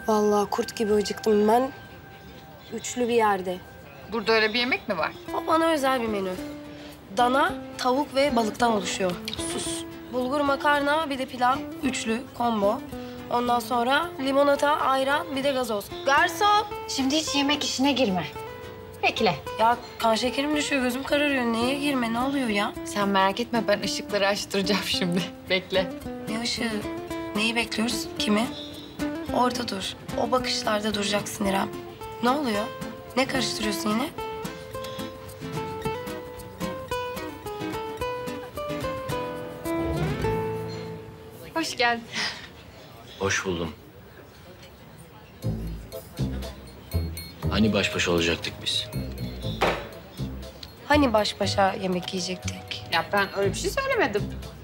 Vallahi kurt gibi acıktım ben. Üçlü bir yerde. Burada öyle bir yemek mi var? O bana özel bir menü. Dana, tavuk ve balıktan oluşuyor. Sus. Bulgur makarna, bir de pilav. Üçlü, combo. Ondan sonra limonata, ayran, bir de gazoz. Garson! Şimdi hiç yemek işine girme. Bekle. Ya kan şekerim düşüyor, gözüm kararıyor. Neye girme, ne oluyor ya? Sen merak etme, ben ışıkları açtıracağım şimdi. Bekle. Ne ışığı? Neyi bekliyoruz? Kimi? Orada dur. O bakışlarda duracaksın İrem. Ne oluyor? Ne karıştırıyorsun yine? Hoş geldin. Hoş buldum. Hani baş başa olacaktık biz? Hani baş başa yemek yiyecektik? Ya ben öyle bir şey söylemedim.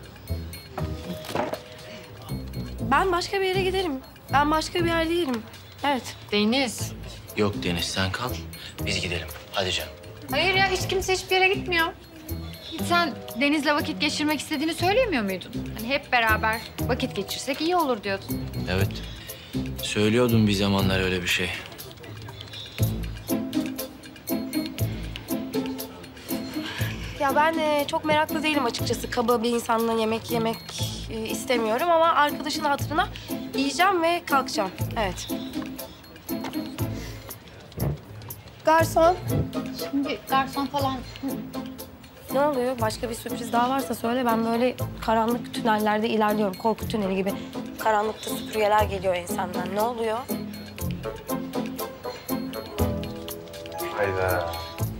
Ben başka bir yere giderim. Ben başka bir yer değilim. Evet. Deniz. Yok Deniz, sen kal. Biz gidelim. Hadi canım. Hayır ya, hiç kimse hiçbir yere gitmiyor. Sen Deniz'le vakit geçirmek istediğini söylemiyor muydun? Hani hep beraber vakit geçirsek iyi olur diyordun. Evet. Söylüyordum bir zamanlar öyle bir şey. Ya ben çok meraklı değilim açıkçası. Kaba bir insanla yemek yemek istemiyorum ama arkadaşın hatırına yiyeceğim ve kalkacağım. Evet. Garson. Şimdi garson falan... Ne oluyor? Başka bir sürpriz daha varsa söyle. Ben böyle karanlık tünellerde ilerliyorum. Korku tüneli gibi. Karanlıkta süpürgeler geliyor ensemden. Ne oluyor? Hayda.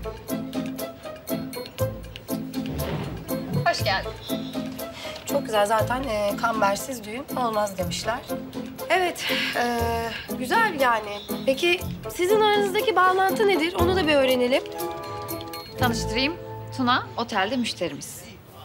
Hoş geldin. Çok güzel zaten kambersiz düğün olmaz demişler. Evet, güzel yani. Peki sizin aranızdaki bağlantı nedir? Onu da bir öğrenelim. Tanıştırayım. Tuna, otelde müşterimiz.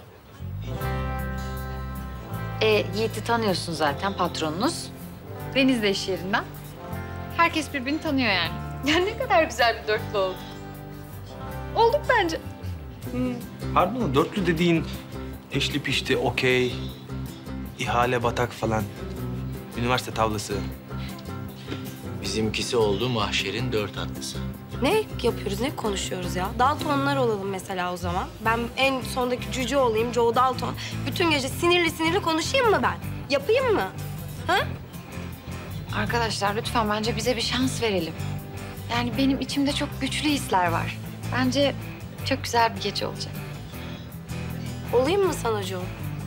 Yiğit'i tanıyorsun zaten, patronunuz. Deniz de iş yerinden. Herkes birbirini tanıyor yani. Ya ne kadar güzel bir dörtlü oldu. Olduk bence. Pardon, dörtlü dediğin eşli pişti, okey, ihale batak falan. Üniversite tavlası. Bizimkisi oldu mahşerin 4 atlısı. Ne yapıyoruz, ne konuşuyoruz ya? Daltonlar olalım mesela o zaman. Ben en sondaki cüce olayım, Joe Dalton. Bütün gece sinirli sinirli konuşayım mı ben? Yapayım mı? Ha? Arkadaşlar lütfen bence bize bir şans verelim. Yani benim içimde çok güçlü hisler var. Bence çok güzel bir gece olacak. Olayım mı sana Joe?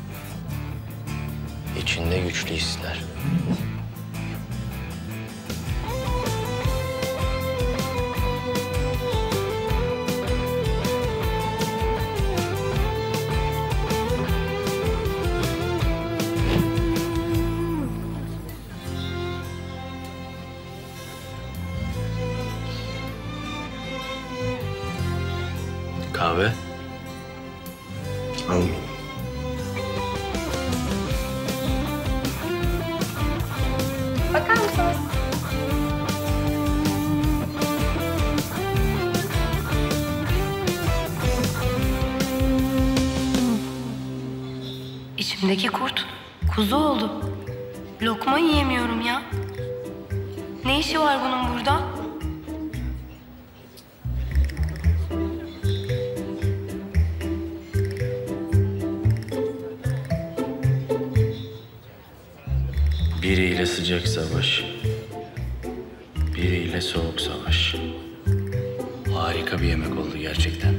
İçinde güçlü hisler. Kahve? Almayayım. Bakar mısınız? İçimdeki kurt kuzu oldu. Lokma yiyemiyorum ya. Ne işi var bunun burada? Biriyle sıcak savaş, biriyle soğuk savaş. Harika bir yemek oldu gerçekten.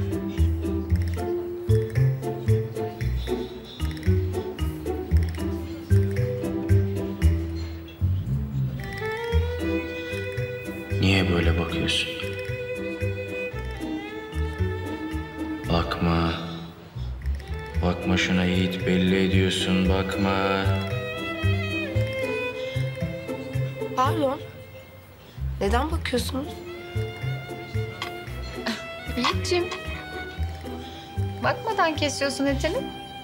Niye böyle bakıyorsun? Bakma. Bakma şuna Yiğit, belli ediyorsun, bakma. Pardon. Neden bakıyorsunuz? Yiğit'ciğim. Bakmadan kesiyorsun etini.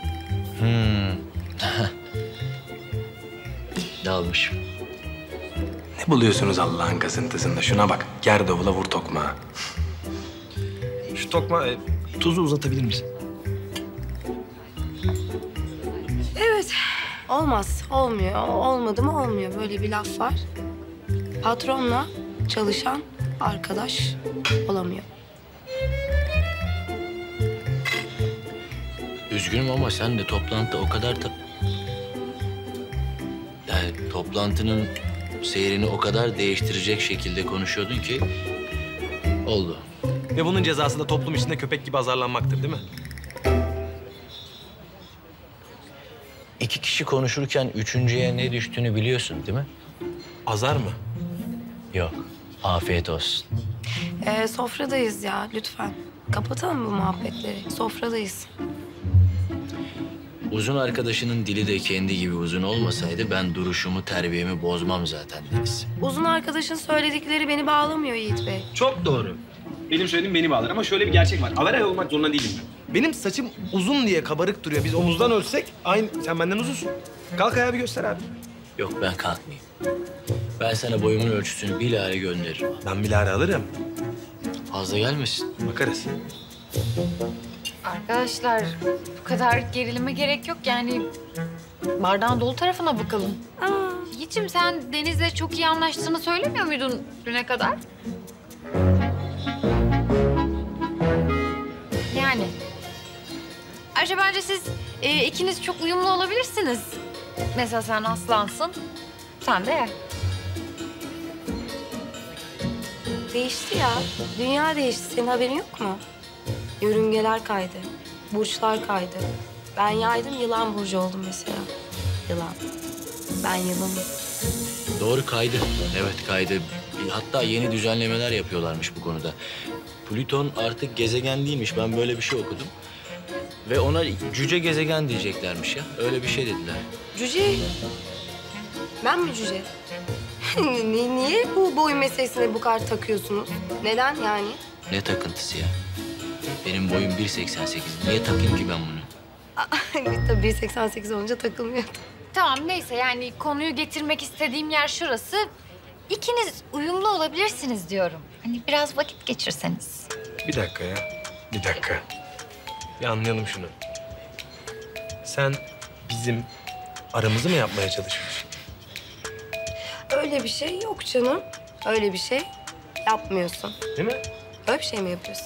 Dalmışım. Ne buluyorsunuz Allah'ın kazıntısında? Şuna bak, ger davula vur tokmağı. Şu tokma tuzu uzatabilir misin? Evet. Olmaz. Olmuyor. Olmadı mı olmuyor. Böyle bir laf var. Patronla çalışan arkadaş olamıyor. Üzgünüm ama sen de toplantıda o kadar yani toplantının seyrini o kadar değiştirecek şekilde konuşuyordun ki oldu. Ve bunun cezası da toplum içinde köpek gibi azarlanmaktır değil mi? İki kişi konuşurken üçüncüye ne düştüğünü biliyorsun değil mi? Azar mı? Yok. Afiyet olsun. Sofradayız ya lütfen. Kapatalım bu muhabbetleri. Sofradayız. Uzun arkadaşının dili de kendi gibi uzun olmasaydı ben duruşumu, terbiyemi bozmam zaten Deniz. Uzun arkadaşın söyledikleri beni bağlamıyor Yiğit Bey. Çok doğru. Benim söylediğim beni bağlar ama şöyle bir gerçek var. Averaj olmak zorunda değilim ben. Benim saçım uzun diye kabarık duruyor. Biz omuzdan ölsek aynı. Sen benden uzunsun. Kalk ayağı bir göster abi. Yok ben kalkmayayım. Ben sana boyumun ölçüsünü bilahare gönderirim. Ben bilahare alırım. Fazla gelmesin. Bakarız. Arkadaşlar bu kadar gerilime gerek yok yani. Bardağın dolu tarafına bakalım. Yiğit'ciğim sen Deniz'le çok iyi anlaştığını söylemiyor muydun düne kadar? Yani. Ayrıca bence siz ikiniz çok uyumlu olabilirsiniz. Mesela sen aslansın, sen de yer. Değişti ya. Dünya değişti. Senin haberin yok mu? Yörüngeler kaydı. Burçlar kaydı. Ben yaydım, yılan burcu oldum mesela. Yılan. Ben yılanım. Doğru kaydı. Evet kaydı. Hatta yeni düzenlemeler yapıyorlarmış bu konuda. Plüton artık gezegen değilmiş. Ben böyle bir şey okudum. Ve ona cüce gezegen diyeceklermiş ya. Öyle bir şey dediler. Cüce. Ben mi cüce? Niye bu boy meselesine bu kadar takıyorsunuz? Neden yani? Ne takıntısı ya? Benim boyum 1.88. Niye takayım ki ben bunu? Tabii 1.88 olunca takılmıyor. Tamam neyse yani konuyu getirmek istediğim yer şurası. İkiniz uyumlu olabilirsiniz diyorum. Hani biraz vakit geçirseniz. Bir dakika ya. Bir dakika. Bir anlayalım şunu. Sen bizim aramızı mı yapmaya çalışıyorsun? Öyle bir şey yok canım. Öyle bir şey yapmıyorsun. Değil mi? Öyle bir şey mi yapıyorsun?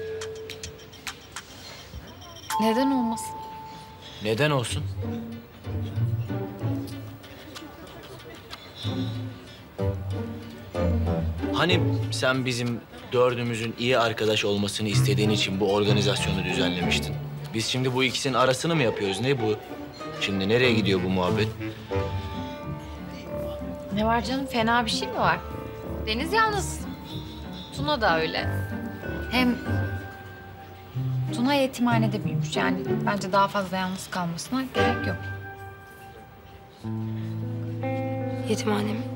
Neden olmasın? Neden olsun? Hani sen bizim dördümüzün iyi arkadaş olmasını istediğin için bu organizasyonu düzenlemiştin? Biz şimdi bu ikisinin arasını mı yapıyoruz? Ne bu? Şimdi nereye gidiyor bu muhabbet? Ne var canım? Fena bir şey mi var? Deniz yalnız. Tuna da öyle. Hem Tuna yetimhanede büyümüş. Yani bence daha fazla yalnız kalmasına gerek yok. Yetimhane mi?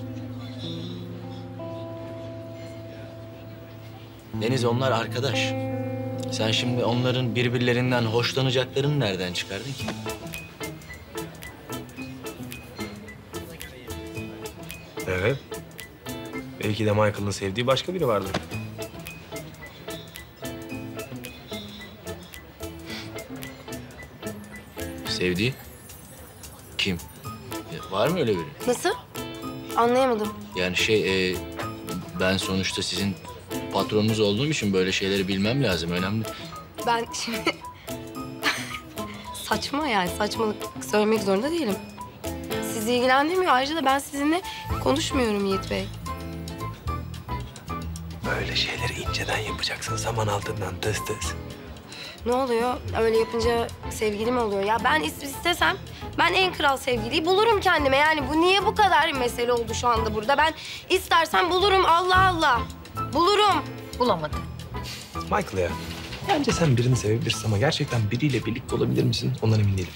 Deniz onlar arkadaş. Sen şimdi onların birbirlerinden hoşlanacaklarını nereden çıkardın ki? Evet. Belki de Michael'ın sevdiği başka biri vardır. Sevdiği? Kim? Var mı öyle biri? Nasıl? Anlayamadım. Yani ben sonuçta sizin patronunuz olduğum için böyle şeyleri bilmem lazım. Önemli. Ben şimdi... Saçma yani. Saçmalık söylemek zorunda değilim. Sizi ilgilendirmiyor. Ayrıca da ben sizinle konuşmuyorum Yiğit Bey. Böyle şeyleri inceden yapacaksın. Saman altından tıs tıs. Ne oluyor? Öyle yapınca sevgili mi oluyor? Ya ben istesem ben en kral sevgiliyi bulurum kendime. Yani bu niye bu kadar mesele oldu şu anda burada? Ben istersen bulurum. Allah Allah. Bulurum. Bulamadı. Michael ya. Bence sen birini sevebilirsin ama gerçekten biriyle birlikte olabilir misin? Ondan emin değilim.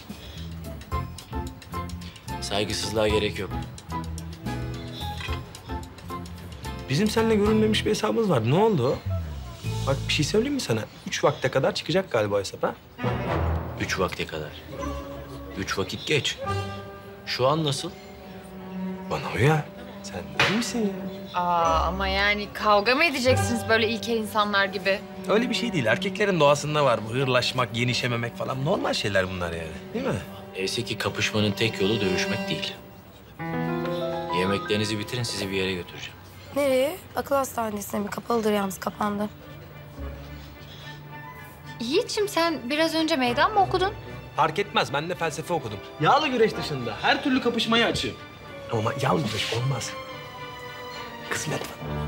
Saygısızlığa gerek yok. Bizim seninle görülmemiş bir hesabımız var. Ne oldu? Bak bir şey söyleyeyim mi sana? 3 vakte kadar çıkacak galiba hesap ha? 3 vakte kadar. 3 vakit geç. Şu an nasıl? Bana uyar. Sen değil misin ya? Ama yani kavga mı edeceksiniz böyle ilkel insanlar gibi? Öyle bir şey değil. Erkeklerin doğasında var bu. Hırlaşmak, yenişememek falan. Normal şeyler bunlar yani. Değil mi? Neyse ki kapışmanın tek yolu dövüşmek değil. Yemeklerinizi bitirin, sizi bir yere götüreceğim. Nereye? Akıl hastanesine mi? Kapalıdır yalnız, kapandı. Yiğit'ciğim sen biraz önce meydan mı okudun? Fark etmez. Ben de felsefe okudum. Yağlı güreş dışında her türlü kapışmaya açığım. Ama yağlı güreş olmaz. Kısmet.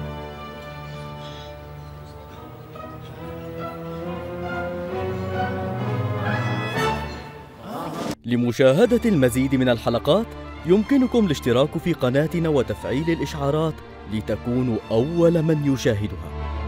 لمشاهدة المزيد من الحلقات يمكنكم الاشتراك في قناتنا وتفعيل الإشعارات لتكونوا أول من يشاهدها.